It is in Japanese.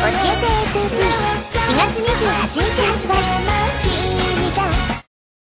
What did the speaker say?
えて A to Z 4月28日発売。